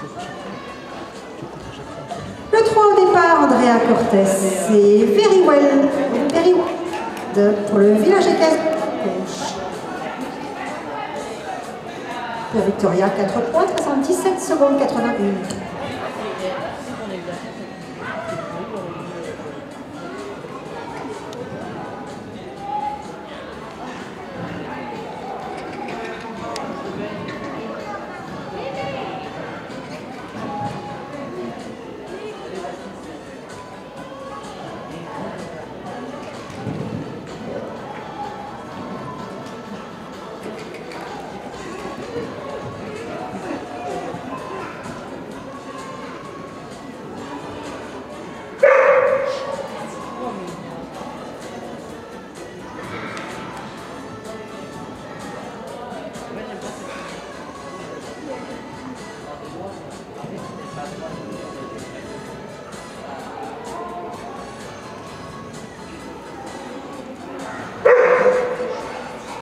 Le 3 au départ, Andrea Cortés. C'est Very Well pour le village équestre. Pour Victoria, 4 points, 77 secondes 81.